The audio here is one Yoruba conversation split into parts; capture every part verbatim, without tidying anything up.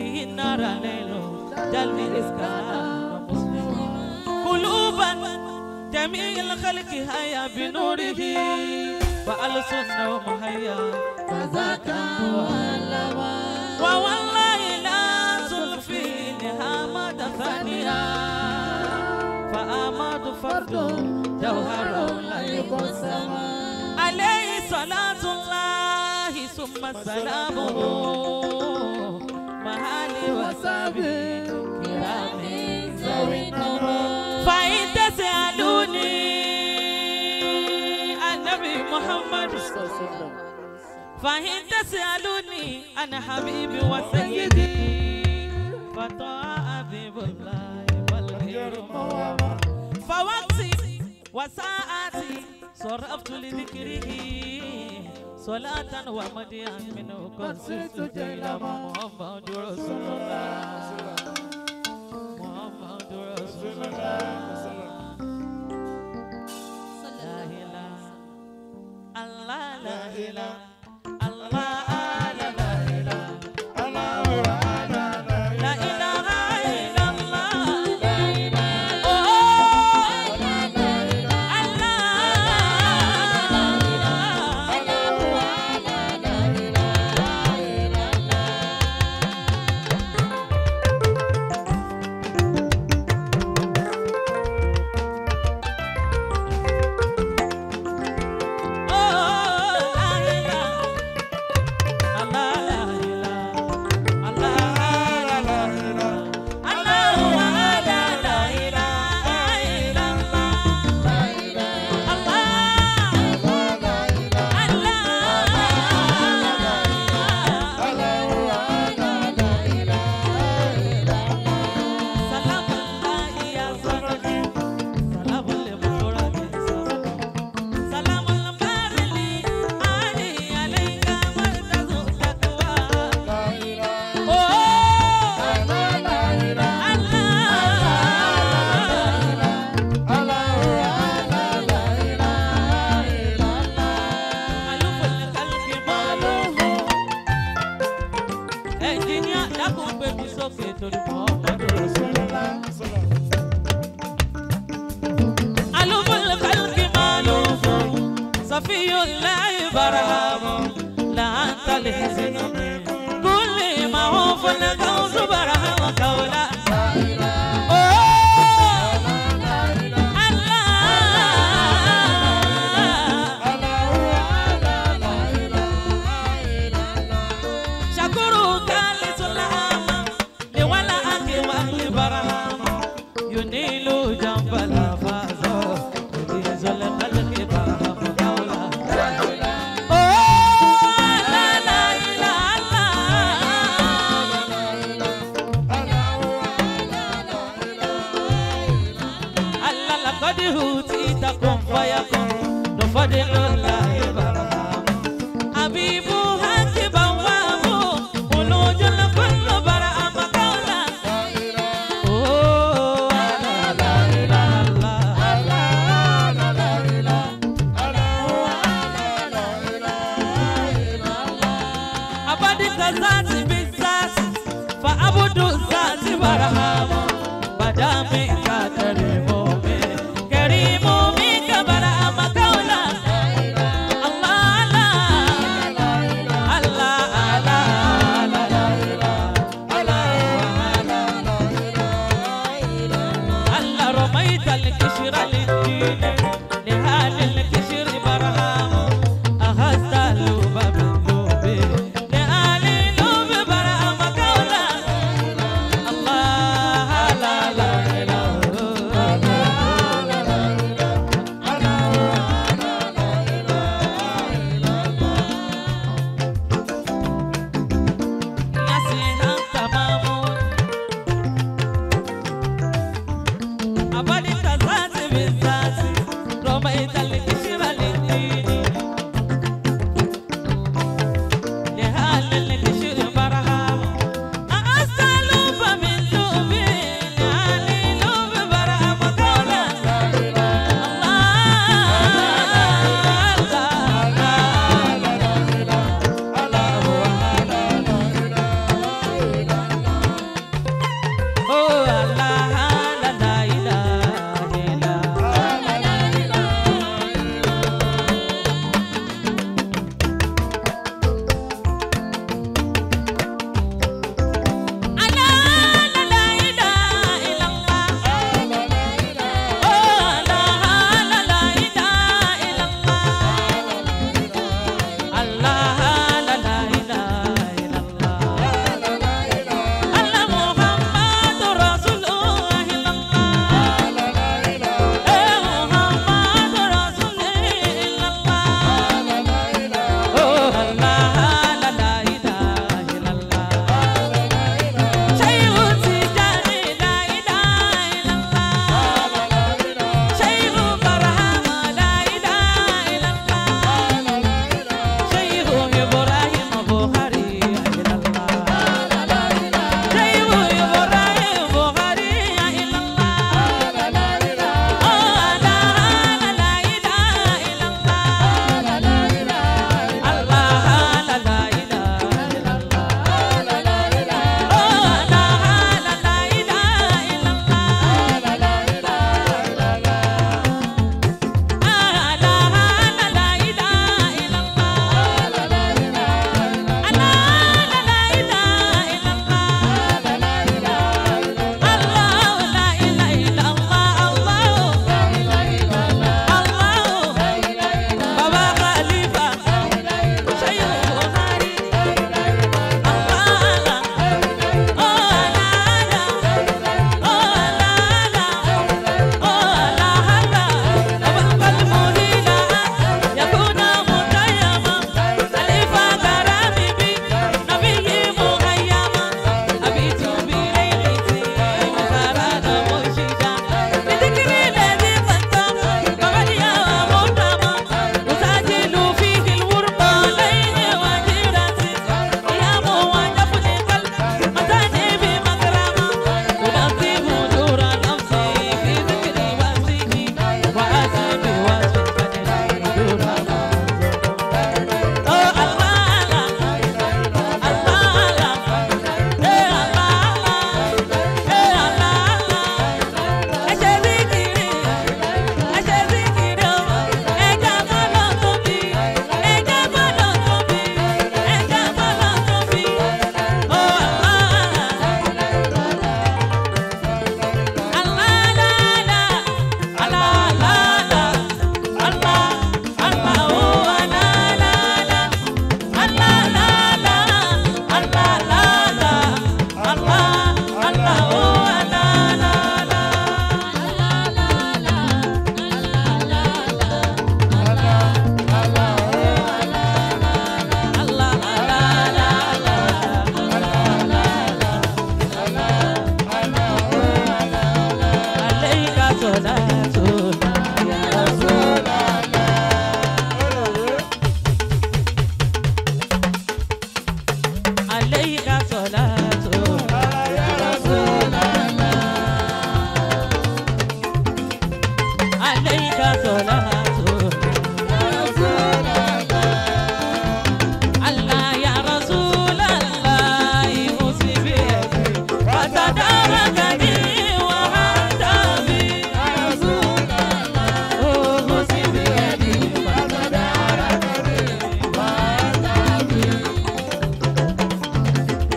فيه النار ليل جلبي إسكان مسلم قلوبا جميع الخلق هيا بنوره فألسن ومهيا فذاك وعلما ووالله لا زلفي نهامة ثانية فآماد فرد جوهر لا يقسم عليه صلاة الله ثم سلامه مهالي وصابي كرامي ذوي النور فإن تسألوني النبي محمد فإن تسألوني أنا حبيبي وسيدي فطاع حبيب الله والغير موامر فوقتي وساعتي صرفت لذكره صلاة ومديا منه قد صرت جيل محمد رسول الله محمد رسول الله لا إله الله لا إله الله لا إله الله لا إله إلا الله لا إله الله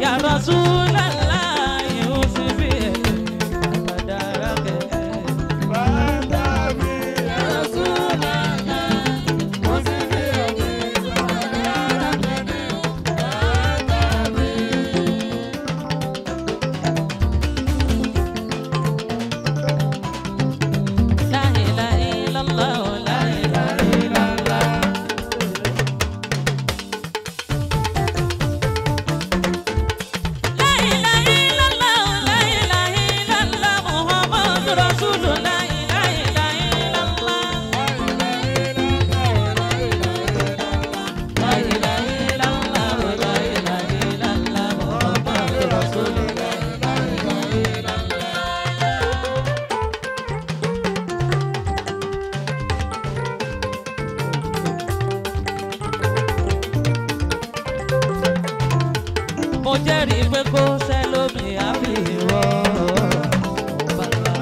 Ya Rasulallah, Yusufi, Madarake. Fatabi ya Rasulallah, Yusufi, Madarake. Fatabi. La ilaha illallah, la ilaha illallah. La ilaha illallah, la ilaha illallah. Muhammad Rasulullah, la ilaha illallah. La ilaha illallah, la ilaha illallah. Muhammad Rasulullah, la ilaha illallah. Mo jẹ́rìí pé kó sẹ́lómi àfihàn bàbá.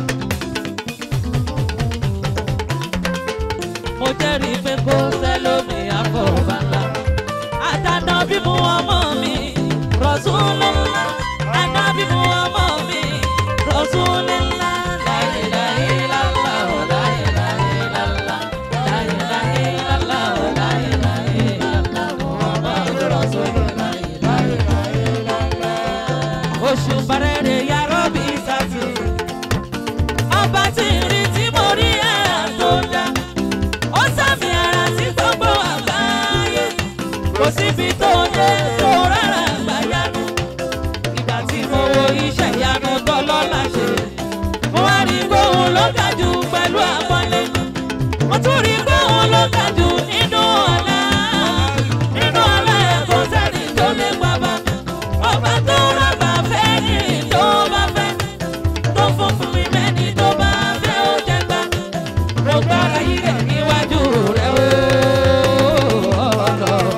Mo jẹ́rìí pé kó sẹ́lómi àfọ̀bàlà. Àtànà bí mu ọmọ mi Rasulullah. Ànábì mu ọmọ mi Rasulullah. La ilaha illallah, la ilaha illallah. La ilaha illallah, la ilaha illallah. Muhammad Rasulullah, la ilaha illallah. Oṣù Bàrẹ̀rẹ̀ ya Rọ́bì Sátì. Ọba tí ń rí tí mo rí ẹ̀rà tó dá. Ó sàmì ara sí gbogbo àgbáyé. Kò síbi tó dé tó rárá àgbáyanu. Ìgbà tí mo wo iṣẹ́ ìyanu tọ́lọ́lá ṣe. Mo wá rí gbóhùn ló ga jù pẹ̀lú àpọ́nlé. Mo tún rí gbóhùn ló ga jù nínú ọ̀la. Nínú ọ̀la ẹ̀ kò sẹ́ni tó lè pa bá. Ọba tó rábà fẹ́ ní tó bá fẹ́. Tó fún fún mi mẹ́ni tó bá fẹ́ ó jẹ gbà. Mo gbára yí rẹ̀ níwájú rẹ̀ ó ọ̀rọ̀.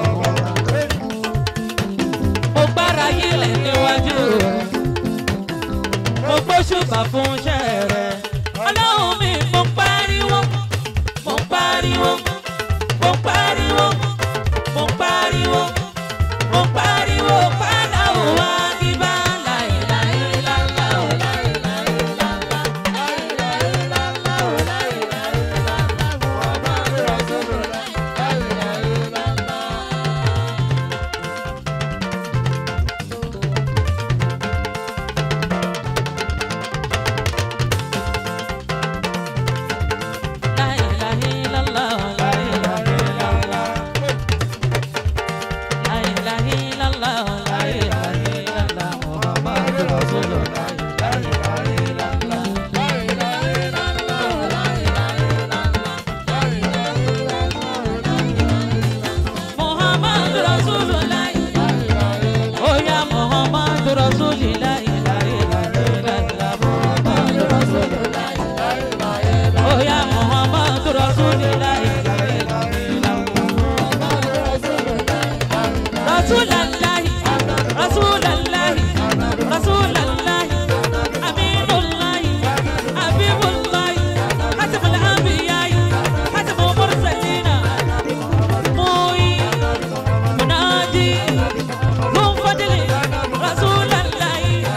Mo gbára yí rẹ̀ níwájú rẹ̀. Mo gbóṣùbà fún iṣẹ́ rẹ̀. Ọlọ́run mi mo pariwo, mo pariwo, mo pariwo, mo pariwo, mo pariwo padà wá kíbá. La ilaha illallah, la ilaha illallah. La ilaha illallah, la ilaha illallah. Muhammad Rasulullah, la ilaha illallah. La ilaha illallah, la ilaha illallah. La ilaha illallah, la ilaha illallah. Muhammad Rasulullah, la ilaha illallah. La ilaha illallah, la ilaha illallah. La ilaha illallah, la ilaha illallah. Muhammad Rasulullah, oh ya Muhammad Rasulullah, la ilaha illallah. Muhammad Rasulullah, oh ya Muhammad Rasulullah, la ilaha illallah. Rasulallah, Rasulallah, Rasulallah, Aminullah, Habibullah, Khatamul Anbiya, Khatamul Mursalin, Mu'i, Munadi, Dhul Fadli, Rasulallah,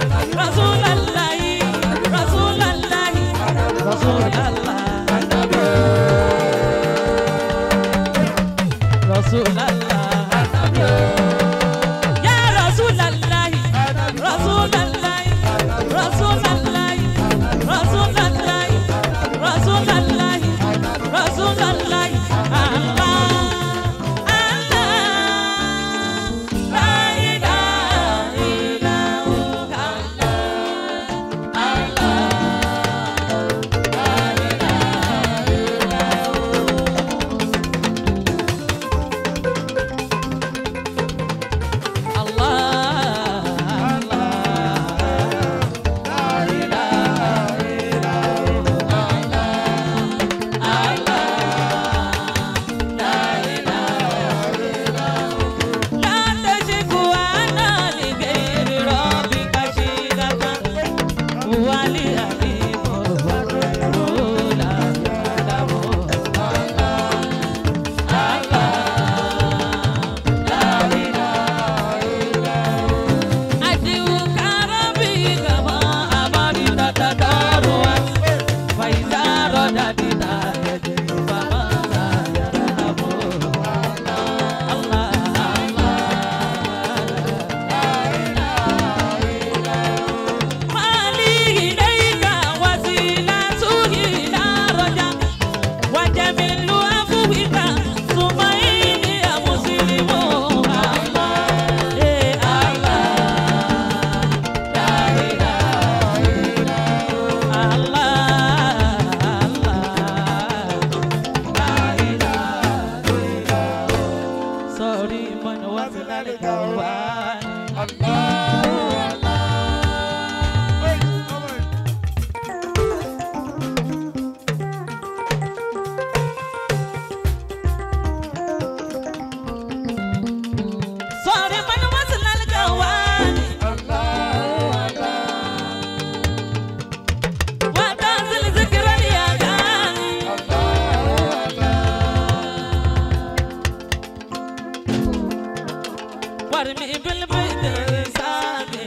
وارمي بالبيت سامي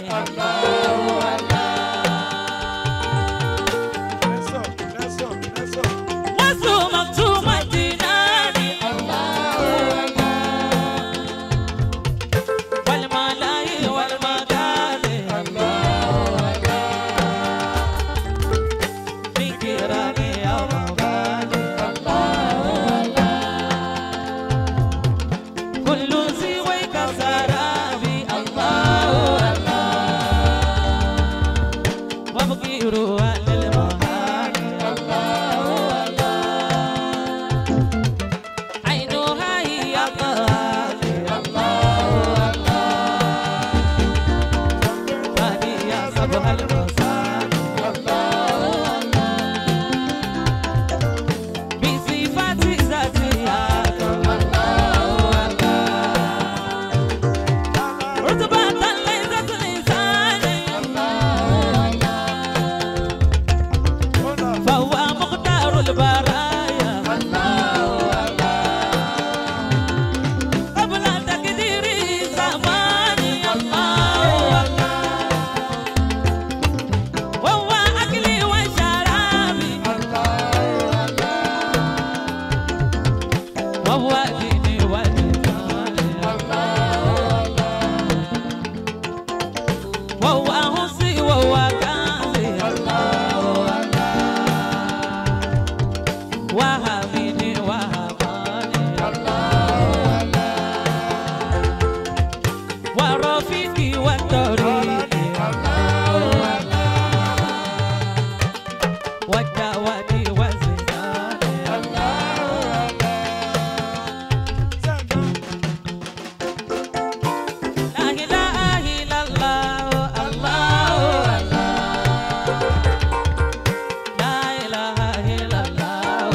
وسو مكتومة ديناني والملاي والمقالي من كرامي يا مبالي كل زيويك سرابي الله وابقي روح للمهاني عينها هي غالي هذه يا صبح المصاني بصفات ذاتيات رتبة ليست لساني فهو مختار البرايا قبل تقدير زماني الله وهو أكلي وشرابي وهو ديني وديني وهو حسي وهو كاظي وهميني وهماني ورفيقي وطريقي ودعوتي وزناني لا إله إلا الله الله لا إله إلا الله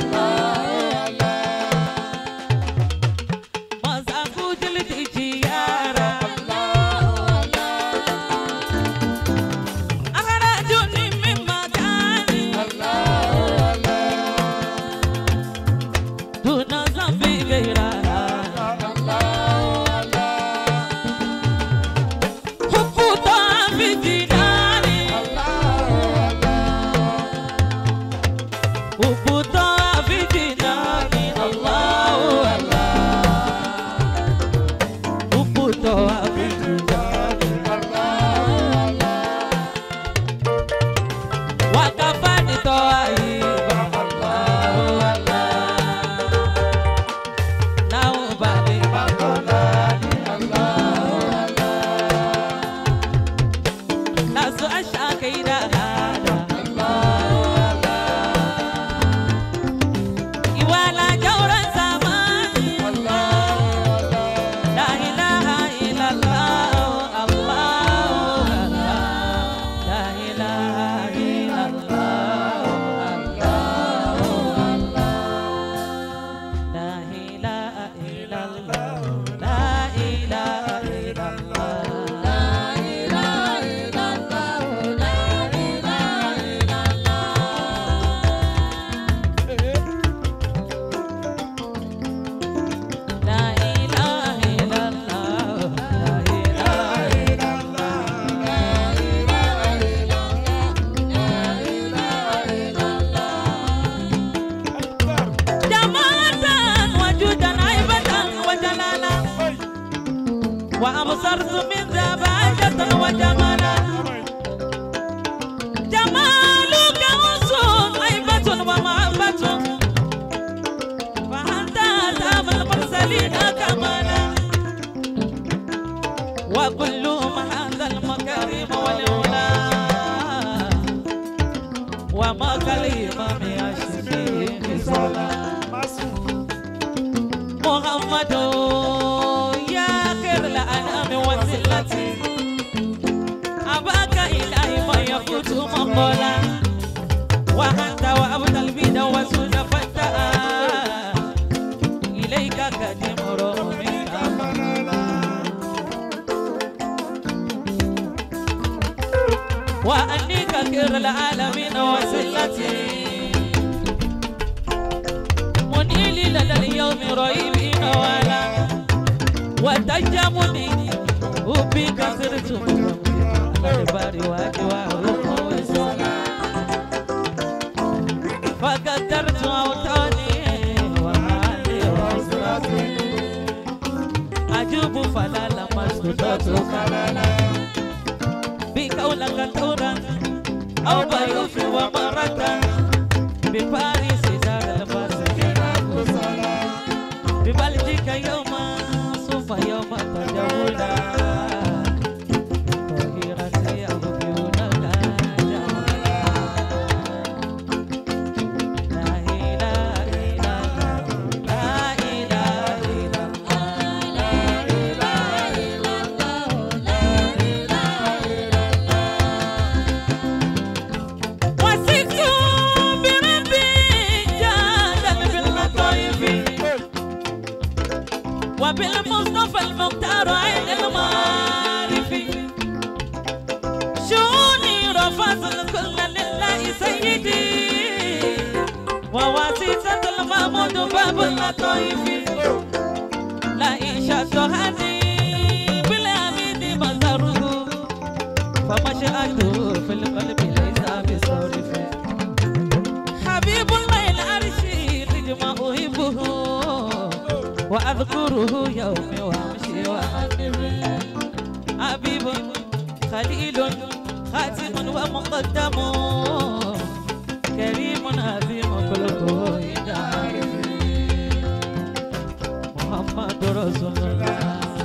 ما زاكو جلدي جيارة أخرجوني من مكاني دون ذنب غيرها حبوطا في جناني حبوطا في جناني الله حبوطا في جناني وكفاني طيبا الله ناو بالي بقولاني ناسو أشاكي دهادا إوالا جورا زماني لا إله إلا الله الله لا إله إلا الله الله لا إله إلا الله لا إله إلا الله لا إله إلا الله لا إله إلا جمالا وجودا هيبة وجلالا وأبصرت من ذا بهجة وجمالا جمالك أصول هيبة ومحبة فأنت أتام المرسلين كمالا وكلهم هذا المكارم والعلا وما كالإمام الشفيع صلاة محمد يا خير الأنام وسيلتي أباك إلهي ما يفوت مقولا وأنت وأبد البيد وسود فتاة إليك قديم رومي وأني كثير العالمين وسيلتي منيلي لدى اليوم رهيبين ولا وتجمني وبك صرت الباري واجوا فقدرت أوطاني وحالي وأسرتي أجوب فلا لمست كلالا بقولك طورا أو بيوفي ومرة بباريس دار الفاسقين ببلدك يوما سوف يوما تجولا طهيرتي أبكيون الجمالا لا إله إلا الله لا إله إلا الله لا إله إلا الله لا إله إلا الله وسكت بربي جادا باللطائف وبالمصطفى المختار عين المعارف شوني رفض الكل لله سيدي وواسطة المحمود باب اللطائف لا إنشاء هذه بالعميد مزاره فمشهده في القلب ليس بصرف حبيب الله العرشي لجمع أحبه وأذكره يومي وأمشي وأحبه حبيب خليل خاتم ومقدم كريم عظيم خلقه إداري محمد رسول الله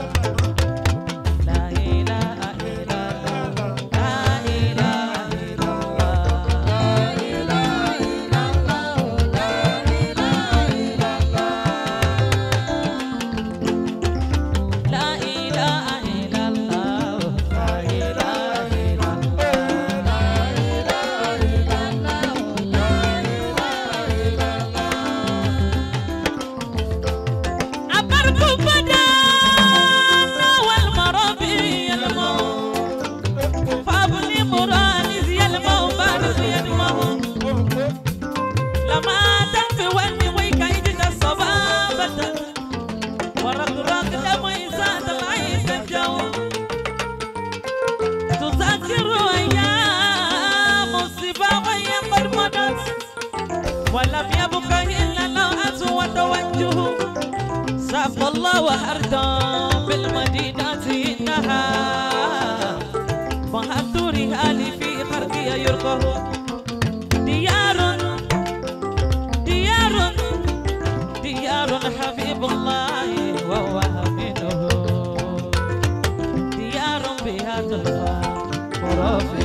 لا إله إلا الله لا إله إلا الله لا إله إلا الله لا إله إلا الله لا إله إلا الله لا إله إلا الله لا إله إلا الله لا إله إلا الله أبرك بدانا والمرابي الموت فابني مرانز يلمو بارز يلمو لما تنفي وني ويكا يجد الصبابة ورقراق دم يساد العيس الجو تذكر أيام الصبا وهي قد مضت ولم يبق إلا لوعة وتوجه ساف الله وأرضا بالمدينة إنها فهدورها لي في خرقي يرقه ديار ديار ديار حبيب الله وهو منه ديار بها تلقى خرافي